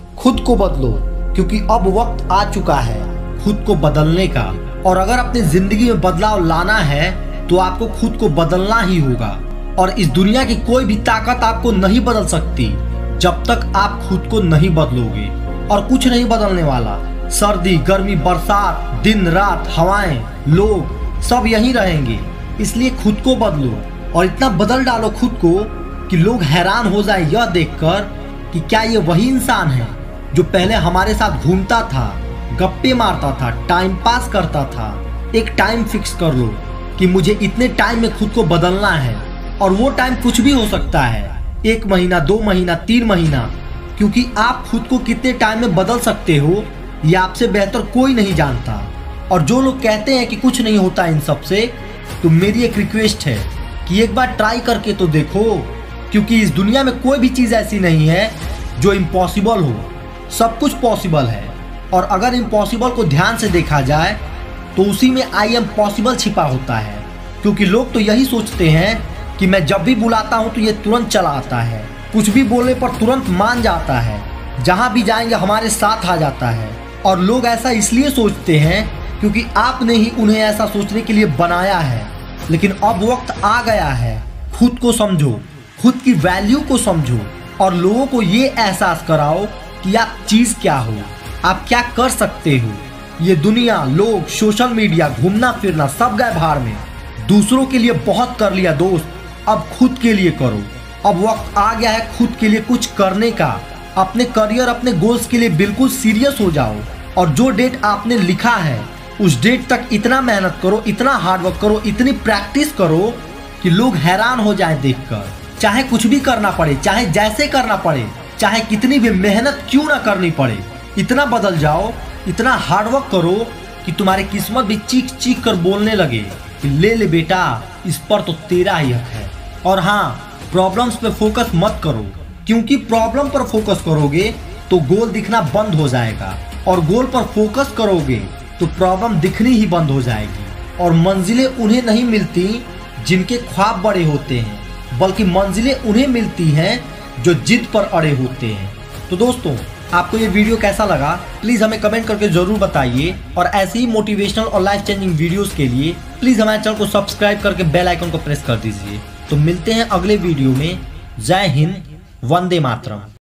खुद को बदलो, क्योंकि अब वक्त आ चुका है खुद को बदलने का। और अगर अपनी जिंदगी में बदलाव लाना है तो आपको खुद को बदलना ही होगा। और इस दुनिया की कोई भी ताकत आपको नहीं बदल सकती जब तक आप खुद को नहीं बदलोगे। और कुछ नहीं बदलने वाला, सर्दी गर्मी बरसात दिन रात हवाएं लोग सब यहीं रहेंगे। इसलिए खुद को बदलो और इतना बदल डालो खुद को कि लोग हैरान हो जाए यह देखकर कि क्या ये वही इंसान है जो पहले हमारे साथ घूमता था, गप्पे मारता था, टाइम पास करता था। एक टाइम फिक्स कर लो कि मुझे इतने टाइम में खुद को बदलना है। और वो टाइम कुछ भी हो सकता है, 1 महीना 2 महीना 3 महीना, क्योंकि आप खुद को कितने टाइम में बदल सकते हो ये आपसे बेहतर कोई नहीं जानता। और जो लोग कहते हैं कि कुछ नहीं होता इन सब से, तो मेरी एक रिक्वेस्ट है कि एक बार ट्राई करके तो देखो, क्योंकि इस दुनिया में कोई भी चीज़ ऐसी नहीं है जो इम्पॉसिबल हो। सब कुछ पॉसिबल है। और अगर इम्पॉसिबल को ध्यान से देखा जाए तो उसी में आई एम पॉसिबल छिपा होता है। क्योंकि लोग तो यही सोचते हैं कि मैं जब भी बुलाता हूँ तो ये तुरंत चला आता है, कुछ भी बोलने पर तुरंत मान जाता है, जहाँ भी जाएंगे हमारे साथ आ जाता है। और लोग ऐसा इसलिए सोचते हैं क्योंकि आपने ही उन्हें ऐसा सोचने के लिए बनाया है। लेकिन अब वक्त आ गया है, खुद को समझो, खुद की वैल्यू को समझो और लोगों को ये एहसास कराओ कि आप चीज़ क्या हो, आप क्या कर सकते हो। ये दुनिया, लोग, सोशल मीडिया, घूमना फिरना सब गए बाहर में। दूसरों के लिए बहुत कर लिया दोस्त, अब खुद के लिए करो। अब वक्त आ गया है खुद के लिए कुछ करने का। अपने करियर, अपने गोल्स के लिए बिल्कुल सीरियस हो जाओ। और जो डेट आपने लिखा है उस डेट तक इतना मेहनत करो, इतना हार्डवर्क करो, इतनी प्रैक्टिस करो कि लोग हैरान हो जाएं देखकर। चाहे कुछ भी करना पड़े, चाहे जैसे करना पड़े, चाहे कितनी भी मेहनत क्यों ना करनी पड़े, इतना बदल जाओ, इतना हार्डवर्क करो कि तुम्हारी किस्मत भी चीख चीख कर बोलने लगे कि ले ले बेटा, इस पर तो तेरा ही हक है। और हाँ, प्रॉब्लम्स पे फोकस मत करो, क्योंकि प्रॉब्लम पर फोकस करोगे तो गोल दिखना बंद हो जाएगा। और गोल पर फोकस करोगे तो प्रॉब्लम दिखनी ही बंद हो जाएगी। और मंजिलें उन्हें नहीं मिलती जिनके ख्वाब बड़े होते हैं, बल्कि मंजिलें उन्हें मिलती हैं जो जिद पर अड़े होते हैं। तो दोस्तों, आपको ये वीडियो कैसा लगा प्लीज़ हमें कमेंट करके ज़रूर बताइए। और ऐसे ही मोटिवेशनल और लाइफ चेंजिंग वीडियोस के लिए प्लीज़ हमारे चैनल को सब्सक्राइब करके बेल आइकन को प्रेस कर दीजिए। तो मिलते हैं अगले वीडियो में। जय हिंद, वंदे मातरम।